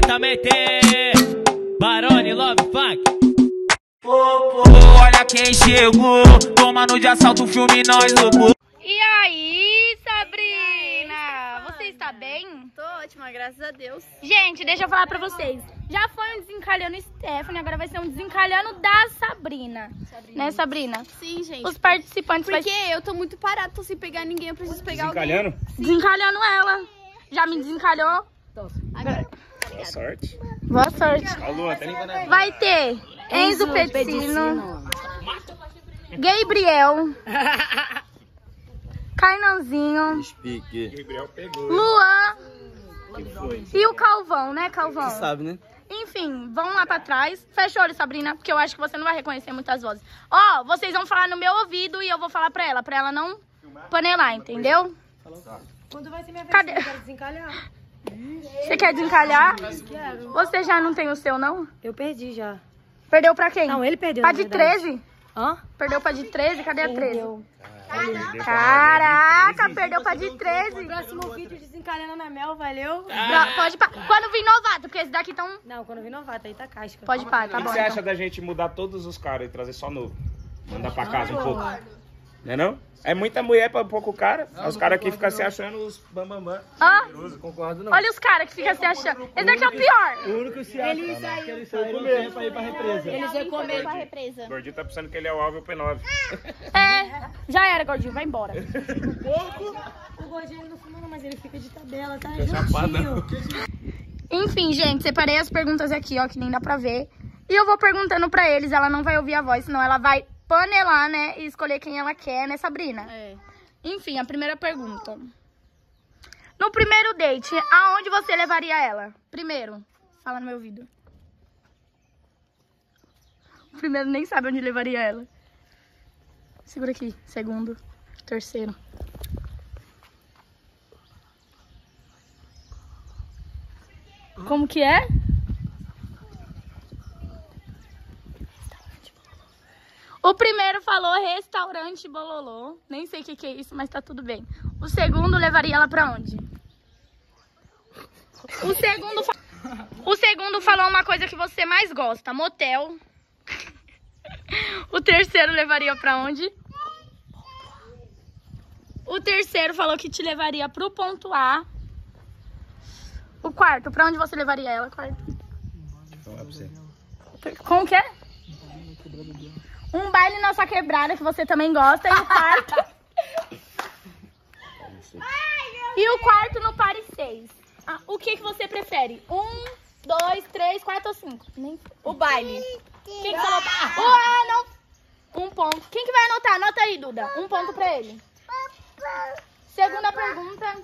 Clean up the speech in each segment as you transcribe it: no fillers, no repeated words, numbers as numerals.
também tem Barone Love Funk. Olha quem chegou, tomando de assalto o filme nós louco. E aí, Sabrina? Você está bem? Tô ótima, graças a Deus. Gente, deixa eu falar pra vocês. Já foi um desencalhando Stephanie, agora vai ser um desencalhando da Sabrina. Né, Sabrina? Sim, gente. Os participantes... Porque eu tô muito parada, tô sem pegar ninguém, eu preciso pegar Desencalhando? alguém. Desencalhando ela. Já me desencalhou? Agora. Boa sorte. Boa sorte. Alô, até nem vai. Vai ter Enzo Pedicino, Gabriel, Kainanzinho, Gabriel pegou. Luan Que foi? e o Calvão, né, Calvão? Você sabe, né? Enfim, vão lá pra trás. Fecha o olho, Sabrina, porque eu acho que você não vai reconhecer muitas vozes. Ó, vocês vão falar no meu ouvido e eu vou falar pra ela não panelar, entendeu? Quando vai ser minha vez? Cadê? Eu quero desencalhar. Você quer desencalhar? Quero. Você já não tem o seu, não? Eu perdi já. Perdeu pra quem? Não, ele perdeu, Pra na de verdade. 13? Hã? Perdeu pra de 13? Cadê a 13? Perdeu. Caraca, perdeu pra de 13. Próximo vídeo desencalhando na Mel, valeu? Pode pá. Quando vir novato, porque esse daqui tão... Não, quando eu vi novato, aí tá casca. Pode pá, tá O que bom. você então. acha da gente mudar todos os caras e trazer só novo? Mandar pra casa um pouco. Não é não? É muita mulher pra pouco cara. Os caras aqui ficam se achando os bambambam. Ó, Concordo, não. olha os caras que ficam se achando. Esse daqui é o pior. O único que se acha Eles que eles saíram pra ir pra represa. Eles iam comer. pra represa. O gordinho tá pensando que ele é o Alvo e o P9. É, já era, gordinho, vai embora. O gordinho ele não fuma não, mas ele fica de tabela, tá? chapadão. Enfim, gente, separei as perguntas aqui, ó, que nem dá pra ver. E eu vou perguntando pra eles, ela não vai ouvir a voz, senão ela vai panelar, né, e escolher quem ela quer, né, Sabrina? É. Enfim, a primeira pergunta. No primeiro date, aonde você levaria ela? Primeiro, fala no meu ouvido. O primeiro nem sabe onde levaria ela. Segura aqui. Segundo, terceiro. Como que é? O primeiro falou restaurante Bololô. Nem sei o que é isso, mas tá tudo bem. O segundo levaria ela pra onde? O segundo falou uma coisa que você mais gosta, motel. O terceiro levaria pra onde? O terceiro falou que te levaria pro ponto A. O quarto, pra onde você levaria ela? Quarto. Então é pra você. Como que é? Um baile na sua quebrada, que você também gosta. E o quarto... E o quarto no Paris 6. Ah, o que você prefere? 1, 2, 3, 4 ou 5? O baile. Quem que falou? Ah, não. Um ponto. Quem que vai anotar? Anota aí, Duda. Um ponto pra ele. Segunda pergunta.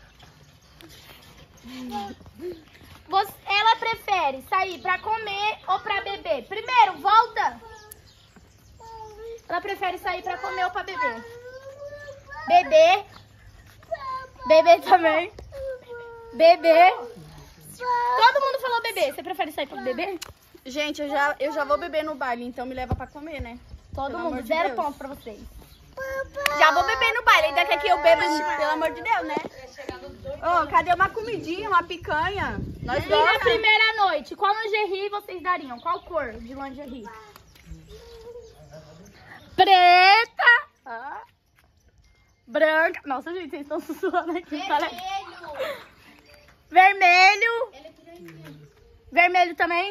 Ela prefere sair pra comer ou pra beber? Primeiro, volta. Ela prefere sair pra comer ou pra beber? Beber. Beber também. Beber. Todo mundo falou beber. Você prefere sair pra beber? Gente, eu já vou beber no baile, então me leva pra comer, né? Todo Pelo mundo. amor de 0 Deus. pontos pra vocês. Já vou beber no baile, ainda quer que eu beba, pelo amor de Deus, né? Ô, cadê uma comidinha, uma picanha? Nós E na gostamos. primeira noite, qual lingerie vocês dariam? Qual cor de lingerie? Preta. Ah. Branca. Nossa, gente, vocês estão sussurrando aqui. Vermelho. Vermelho também.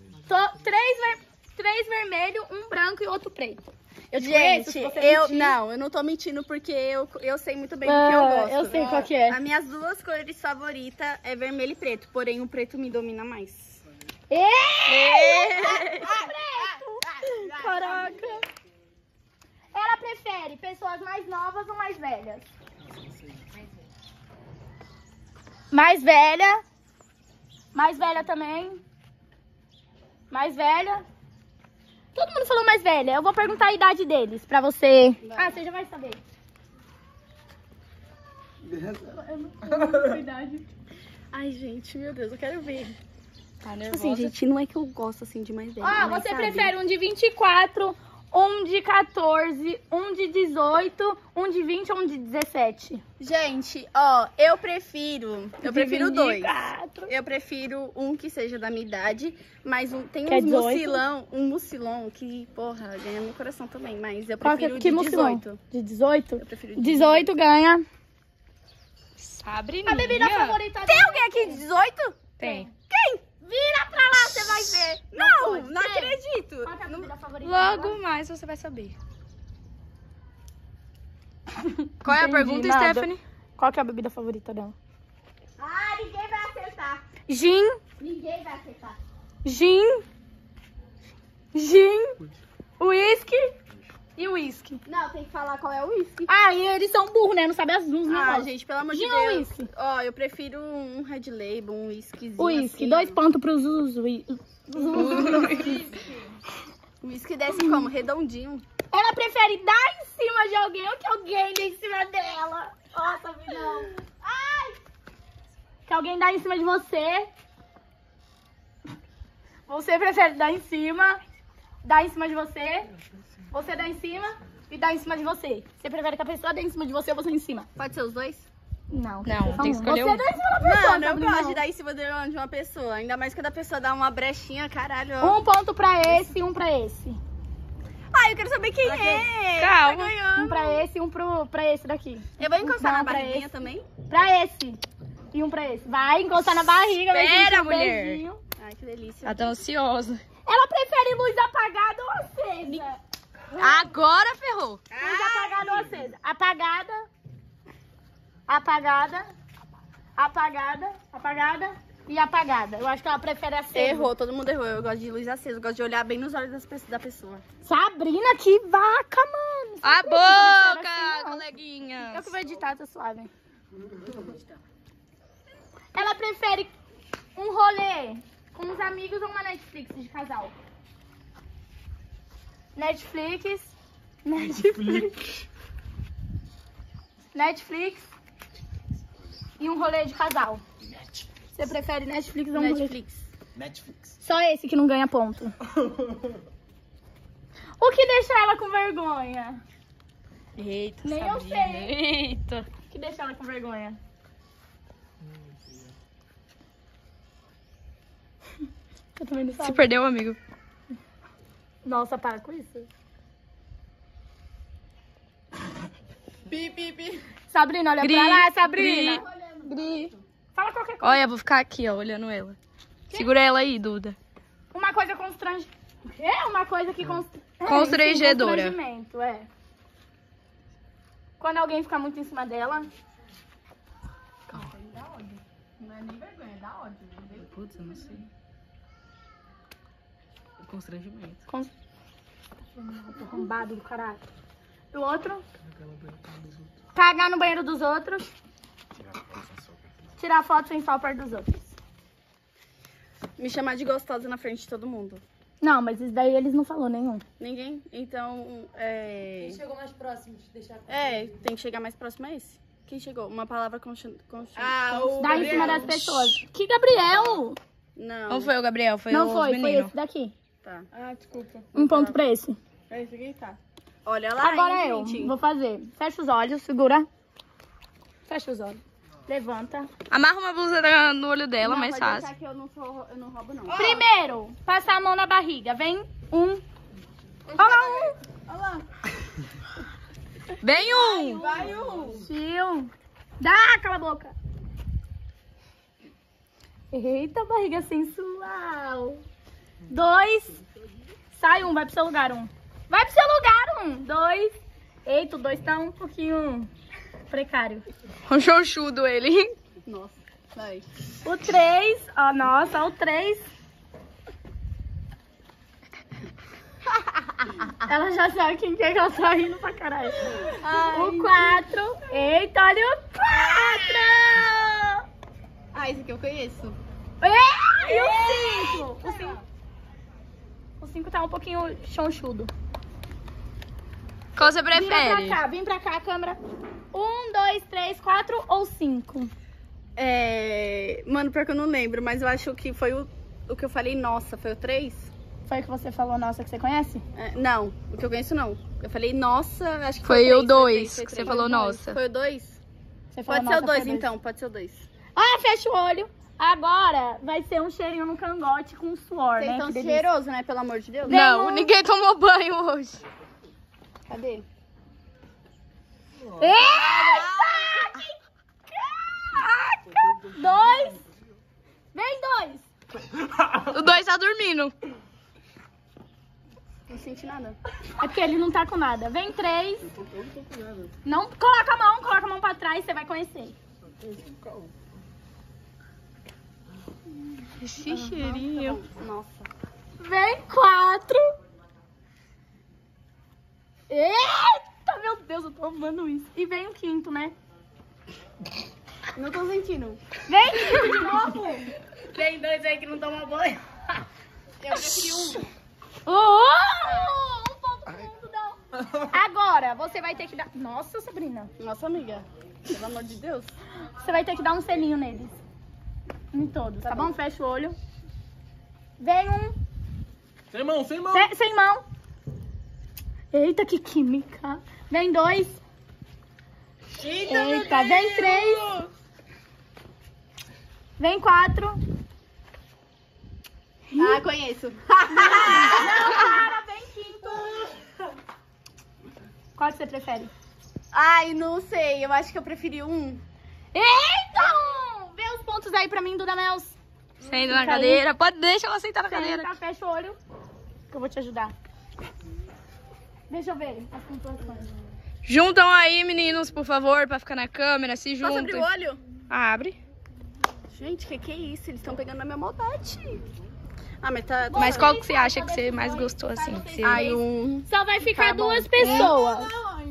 Três vermelho, um branco e outro preto. Eu te conheço, se Gente, você eu mentir. não, eu não tô mentindo porque eu sei muito bem do que eu gosto. Eu sei qual que é. As minhas duas cores favoritas é vermelho e preto, porém o preto me domina mais. Caraca. Ela prefere pessoas mais novas ou mais velhas? Mais velha. Mais velha também. Mais velha. Todo mundo falou mais velha. Eu vou perguntar a idade deles pra você. Ah, você já vai saber. Ai, gente, meu Deus, eu quero ver. Tá Tipo nervosa? assim, gente, não é que eu gosto assim de mais velho. Ó, mas você sabe? prefere um de 24, um de 14, um de 18, um de 20 ou um de 17? Gente, ó, eu prefiro 2. 4. Eu prefiro um que seja da minha idade, mas tem Que é uns 18? mucilão que, porra, ganha meu coração também, mas eu Qual prefiro que de mucilão? 18. De 18? Eu prefiro de 18 ganha. Sabrininha. A bebida favorita Tem alguém aqui de 18? Tem. Quem? Vira pra lá, você vai ver. pode Não ser. acredito. Qual que é a bebida favorita Logo dela? mais você vai saber. Qual é a Entendi pergunta, nada. Stephanie? Qual que é a bebida favorita dela? Ah, ninguém vai acertar. Gin, Ninguém vai acertar. gin, whisky e whisky. Não, tem que falar qual é o uísque. Ah, e eles são burros, né? Não sabem as luzes, Ah, né? gente, pelo amor de Gin ou Deus. uísque? Ó, eu prefiro um Red Label, um whiskyzinho Whisky, assim. 2 pontos pros O whisky desce como? Redondinho. Ela prefere dar em cima de alguém ou que alguém dê em cima dela? Nossa, não. Ai! Que alguém dá em cima de você. Você prefere dar em cima de você. Você dá em cima e dá em cima de você. Você prefere que a pessoa dê em cima de você ou você em cima? Pode ser os dois? Não, Não, tem que escolher Você um. dá em cima da pessoa. Mano, eu Sabrina. gosto de dar em cima de uma pessoa. Ainda mais quando a pessoa dá uma brechinha, caralho. 1 ponto pra esse e 1 pra esse. Ai, eu quero saber quem é. Calma. Tá ganhando. 1 pra esse e 1 pra esse daqui. Eu vou encostar Não, na pra barriguinha esse. também. Pra esse. E 1 pra esse. Vai encostar na barriga. vai Espera, sentir um mulher. beijinho. Ai, que delícia. Ela tá ansiosa. Ela prefere luz apagada ou acesa? Agora ferrou. Luz apagada ou acesa? Apagada. Apagada. Apagada. Apagada. E apagada. Eu acho que ela prefere acesa. Errou, todo mundo errou. Eu gosto de luz acesa. Eu gosto de olhar bem nos olhos da pessoa. Sabrina, que vaca, mano. A Sabrina, não boca, assim, não. coleguinha. Eu que vou editar, tá suave. Ela prefere um rolê com os amigos ou uma Netflix de casal? Netflix. E um rolê de casal. Você prefere Netflix ou um rolê? Netflix. Só esse que não ganha ponto. O que deixa ela com vergonha? Eita, Nem eu Sabrina. sei. Eita. O que deixa ela com vergonha? Eu também não Se sei. perdeu, amigo. Nossa, para com isso. Sabrina, olha Gri, pra lá, Sabrina. Gri. Fala qualquer coisa. Olha, eu vou ficar aqui, ó, olhando ela. Segura ela aí, Duda. Uma coisa constrangedora. É uma coisa que Constrangedora. Constrangimento, é. Quando alguém fica muito em cima dela. Não é nem vergonha, dá ódio. Putz, eu não sei. Constrangimento. Arrombado do caralho. E o outro? Cagar no banheiro dos outros. Tirar foto sem sol perto dos outros. Me chamar de gostosa na frente de todo mundo. Não, mas isso daí eles não falou nenhum. Ninguém? Então, Chegou mais próximo de deixar. tem que chegar mais próximo a esse. Quem chegou? Uma palavra Dá em cima das pessoas. Que Gabriel? Não. Não foi o Gabriel, foi Não os foi, foi meninos. esse daqui. Tá. Ah, desculpa. 1 ponto pra esse. É esse aqui, tá. Olha lá, Agora hein, eu gente. vou fazer. Fecha os olhos, segura. Fecha os olhos. Levanta. Amarra uma blusa no olho dela, Não, mais pode fácil. deixar que eu não roubo, não. Primeiro, passar a mão na barriga. Vem. 1. Olha lá, 1. Olha lá. Bem um! Vai um. Tio. Dá, cala a boca. Eita, barriga sensual. 2. Sai 1, vai pro seu lugar 1. Vai pro seu lugar 1. 2. Eita, o 2 tá um pouquinho precário. Um chonchudo ele. Nossa, vai. O 3. Ó, nossa, o 3. Ela já sabe quem que é que ela tá rindo pra caralho. O 4. Eita, olha o 4. Ah, esse aqui eu conheço. E o 5? O 5 tá um pouquinho chonchudo. Qual você prefere? Vem pra cá, câmera. 1, 2, 3, 4 ou 5? Mano, pior que eu não lembro, mas eu acho que foi o que eu falei, nossa, foi o 3? Foi o que você falou, nossa, que você conhece? Não, o que eu conheço não. Eu falei, nossa, acho que Foi o três, 2 foi que três. você falou, nossa. Foi o 2? Você falou, Pode ser o nossa, 2 foi então, pode ser o 2. Ah, fecha o olho. Agora vai ser um cheirinho no cangote com suor, Vocês né? estão Que delícia. cheirosos, né? Pelo amor de Deus. Não, ninguém tomou banho hoje. Cadê? Eita! Dois. Vem, 2. O 2 tá dormindo. Não senti nada. É porque ele não tá com nada. Vem, 3. Não, coloca a mão pra trás, você vai conhecer. Esse cheirinho. Nossa. Vem, 4. Eita, meu Deus, eu tô amando isso. E vem o 5º, né? Não tô sentindo. Vem, 5 de novo. Vem 2 aí que não toma banho. Eu preferi 1. Um ponto pro mundo, não. Agora, você vai ter que dar... Nossa, Sabrina. Nossa, amiga. Pelo amor de Deus. Você vai ter que dar um selinho neles. Em todos, tá bom? Fecha o olho. Vem um. Sem mão, sem mão. Sem mão. Eita, que química. Vem 2. Eita, vem 3. Vem 4. Ah, conheço. Não, cara, vem 5. Qual que você prefere? Ai, não sei. Eu acho que eu preferi 1. Eita! Vê os pontos aí pra mim, Duda Mels. Senta na Fica aí. cadeira. Pode deixar ela sentar na cadeira. Senta, fecha o olho. Que eu vou te ajudar. Deixa eu ver as pontuações. Juntam aí, meninos, por favor, pra ficar na câmera. Se Posso juntem. abrir o olho? Abre. Gente, que é isso? Eles estão pegando na minha maldade. Ah, mas tá... Mas qual que você acha que você mais gostou, assim? Que você... Ai, 1. Só vai ficar Tá bom. 2 pessoas.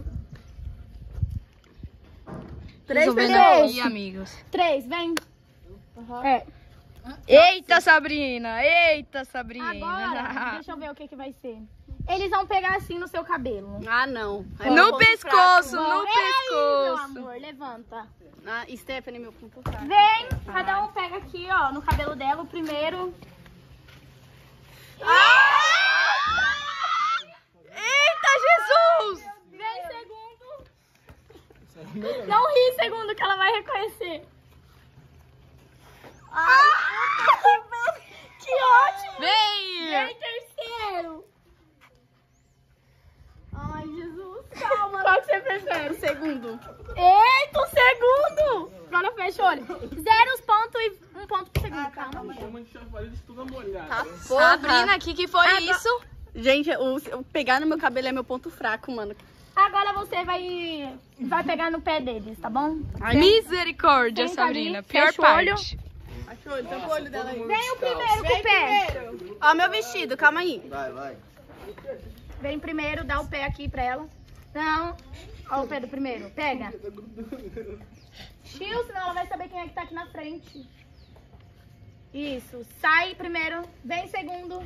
3 Resolvendo pessoas. aqui, amigos. 3, vem. É. Eita, Sabrina! Eita, Sabrina! Agora, deixa eu ver o que que vai ser. Eles vão pegar assim no seu cabelo. Ah, não. Aí No meu ponto pescoço, fraco. no Aí, meu pescoço. amor, levanta. Ah, Stephanie, meu ponto fraco. Vem, cada um pega aqui, ó, no cabelo dela, o primeiro. Eita, Jesus! Vem, segundo. Não ri, segundo, que ela vai reconhecer. Que ótimo! Vem! Vem, terceiro. Ai, Jesus, calma. Qual que você prefere? O segundo. Eita, o segundo! Agora fecha o olho. 0 pontos e 1 ponto pro segundo. Calma. Tá, Sabrina, o que foi isso? Gente, o pegar no meu cabelo é meu ponto fraco, mano. Agora você vai pegar no pé deles, tá bom? Misericórdia, Senta Sabrina. ali, Pior fecha o olho. parte. Tampa o olho dela aí. Vem o primeiro com o pé. Ó, meu vestido, calma aí. Vai. Vem primeiro, dá o pé aqui pra ela. Não. Ó o pé do primeiro. Pega. Chiu, senão ela vai saber quem é que tá aqui na frente. Isso. Sai primeiro. Vem segundo.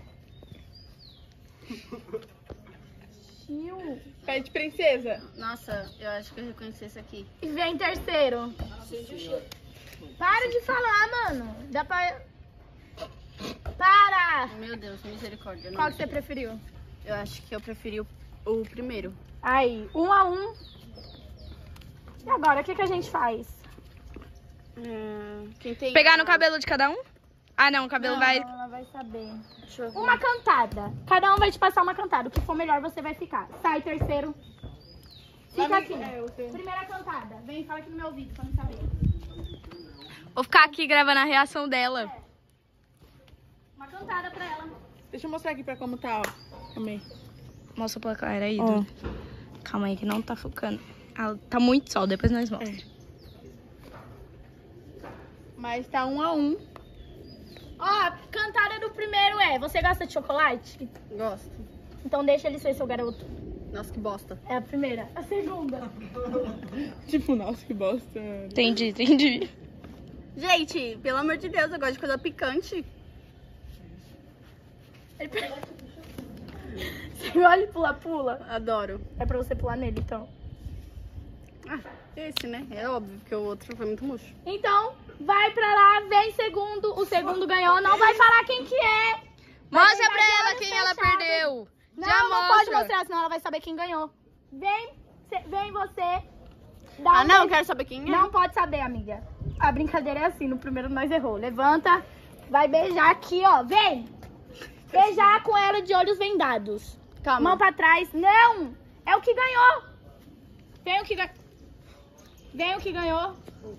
Chiu. Pé de princesa. Nossa, eu acho que eu reconheci esse aqui. E vem terceiro. Para de falar, mano. Dá pra... Para. Meu Deus, misericórdia. Qual que você preferiu? Eu acho que eu preferi o primeiro. Aí, 1 a 1. E agora, o que a gente faz? Quem tem... Pegar no cabelo de cada um? Ah, não, o cabelo vai... Ela vai saber. Deixa eu ver. Uma cantada. Cada um vai te passar uma cantada. O que for melhor, você vai ficar. Sai, terceiro. Fica aqui. Primeira cantada. Vem, fala aqui no meu ouvido, pra não saber. Vou ficar aqui gravando a reação dela. Uma cantada pra ela. Deixa eu mostrar aqui pra como tá, ó. Amei. Mostra pra câmera aí, Du. Calma aí que não tá focando. Ah, tá muito sol, depois nós mostramos. Mas tá 1 a 1. Ó, a cantada do primeiro é: você gosta de chocolate? Gosto. Então deixa ele ser seu garoto. Nossa, que bosta. É a primeira. A segunda. Tipo, nossa, que bosta. Entendi. Gente, pelo amor de Deus, eu gosto de coisa picante. Você olha e pula. Adoro. É pra você pular nele, então. Ah, esse, né? É óbvio, porque o outro foi muito murcho. Então, vai pra lá, vem segundo. O segundo ganhou. Não vai falar quem que é. Mostra pra ela quem ela perdeu. Não pode mostrar, senão ela vai saber quem ganhou. Vem você. Ah, não, quero saber quem é. Não pode saber, amiga. A brincadeira é assim, no primeiro nós errou. Levanta, vai beijar aqui, ó. Vem. Beijar com ela de olhos vendados. Calma. Mão pra trás. Não, é o que ganhou. Vem o que ganhou.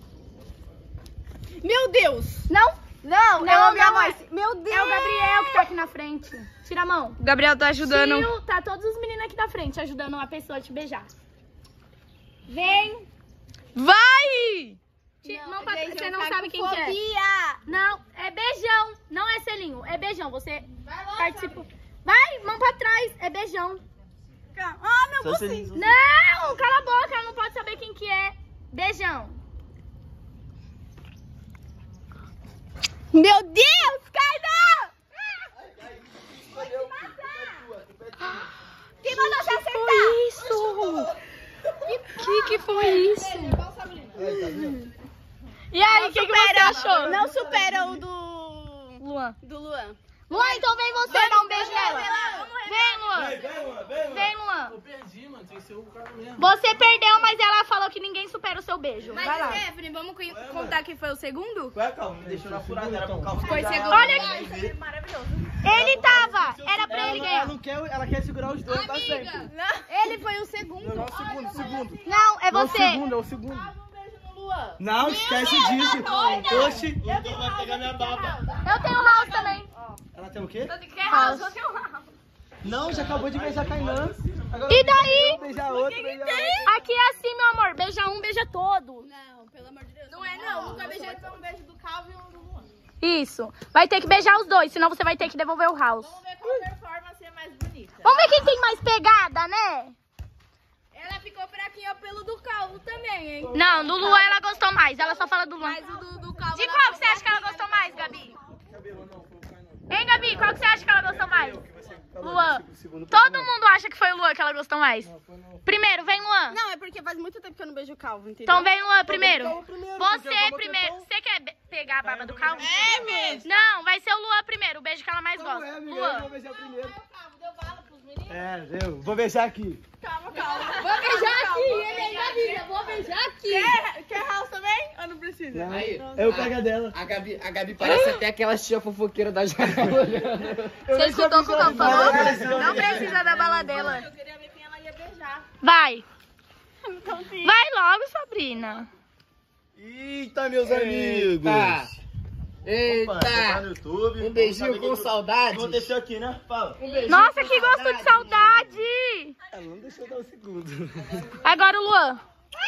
Meu Deus. Não, Não, eu ouvi a voz. é. Meu Deus. É o Gabriel que tá aqui na frente. Tira a mão. O Gabriel tá ajudando. Tio, tá todos os meninos aqui na frente ajudando uma pessoa a te beijar. Vem. Vai! Mão pra trás. Gente, Você eu não fico sabe com quem que é. fobia. Não, é beijão. Não é selinho, é beijão. Você participa. Vai, mão pra trás. É beijão. Ah, meu bucinho. Não, cala a boca. Ela não pode saber quem que é. Beijão. Meu Deus, Kainan! Quem mandou você acertar? Que foi isso? E aí, o que você achou? Não supera o do Luan. Luan. Luan, então vem você dar um beijo nela. Vem, Luan. Vem, Luan. Eu perdi, mano. Tem que ser o cara mesmo. Você perdeu, mas ela falou que ninguém supera o seu beijo. Mas, Stephanie, vamos contar quem foi o segundo? Ué, calma, me deixou na furada, era por causa Foi segundo. Olha aqui. Ele tava. Era pra ele ganhar. ela quer segurar os dois pra sempre. Ele foi o segundo. Não, o segundo. Não, é você. É o segundo. Não, esquece disso. Oxi. Então vai pegar minha baba. Eu tenho house também. Ela tem o quê? House. Não, já acabou de beijar a Kainan. E daí? Beijar outro, beijar outro. Aqui é assim, meu amor. Beija um, beija todo. Não, pelo amor de Deus. Não é, não. Nunca beijei um beijo do Calvin e um do Luan. Isso. Vai ter que beijar os dois, senão você vai ter que devolver o house. Vamos ver qual performance é mais bonita. Vamos ver quem tem mais pegada, né? Ela ficou fraquinha pelo do Calvo também, hein? Não, do Luan ela gostou mais. Ela só fala do Luan. Mas o do Calvo... De qual que você acha que ela gostou mais, Gabi? Hein, Gabi? Qual que você acha que ela gostou mais? Luan. Todo mundo acha que foi o Luan que ela gostou mais. Primeiro, vem Luan. Não, é porque faz muito tempo que eu não beijo o Calvo, entendeu? Então vem Luan primeiro. Você primeiro. Você quer pegar a baba do Calvo? É mesmo. Não, vai ser o Luan primeiro, o beijo que ela mais gosta. Eu Luan. vou beijar primeiro. Eu vou beijar aqui. Vou beijar aqui, ele ainda avisa. Vou beijar aqui. Quer house também? Ou não precisa? Aí, eu pego a dela. A Gabi parece até aquela tia fofoqueira da janela olhando. Você escutou o que o Calvo falou? Não precisa da bala dela. Eu queria ver quem ela ia beijar. Vai. Vai logo, Sabrina. Eita, meus amigos. Eita! Opa, tá no YouTube. Um beijinho com saudade. O que aconteceu aqui, né? Fala. Nossa, que gosto de saudade. Ela não deixou dar um segundo. Agora o Luan.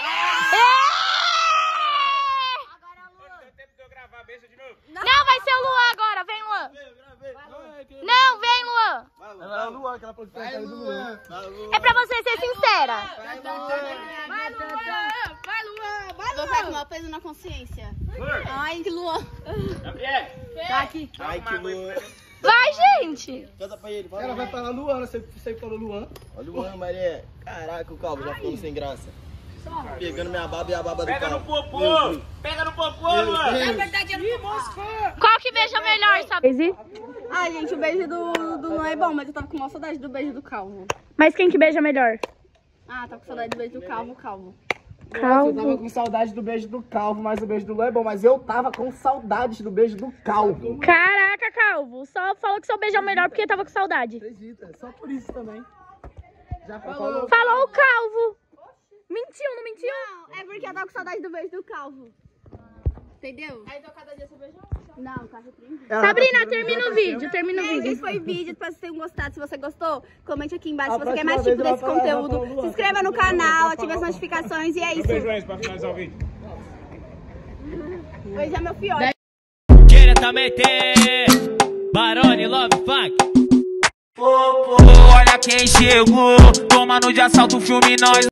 Não, vai ser o Luan agora. Vem, Luan. Não, vem, Luan. Vai, Luan, aquela posição Vai, Luan. É pra você ser sincera. Vai, Luan. Vai, Luan. Vai, Luan. Vou ficar com o peso na consciência. Ai, que Luan. Gabriel. Tá aqui. Ai, que Luan. Vai, gente. Canta pra ele. Ela vai falar Luan, você falou Luan. Olha o Luan, Maria. Caraca, o Calvo já ficou sem graça. Pegando minha baba e a baba do Pega no Calvo. popô. Pega no popô, Luan. Qual que beija melhor, sabe? Ai, gente, o beijo do Luan é bom, mas eu tava com uma saudade do beijo do Calvo. Mas quem que beija melhor? Ah, tava com saudade do beijo do Calvo. Eu tava com saudade do beijo do Calvo, mas o beijo do Luan é bom. Mas eu tava com saudades do beijo do Calvo. Caraca, Calvo. Só falou que seu beijo é o melhor porque tava com saudade. Acredita, só por isso também. Já falou. Falou o Calvo. Mentiu, não mentiu? Não, é porque eu tava com saudade do beijo do Calvo. Entendeu? Aí então cada dia você beijou? Não, tá repreendido. Sabrina, termina o vídeo, termina o Gente, vídeo. esse foi o vídeo, espero que vocês tenham gostado. Se você gostou, comente aqui embaixo A se você quer próxima mais vez tipo eu desse vou falar, conteúdo. vou falar, Se inscreva no canal, ative as notificações e é isso. Beijo aí pra finalizar o vídeo. Hoje é meu fiote. Diretamente, Barone Love Funk. Olha quem chegou, tomando de assalto o filme nós.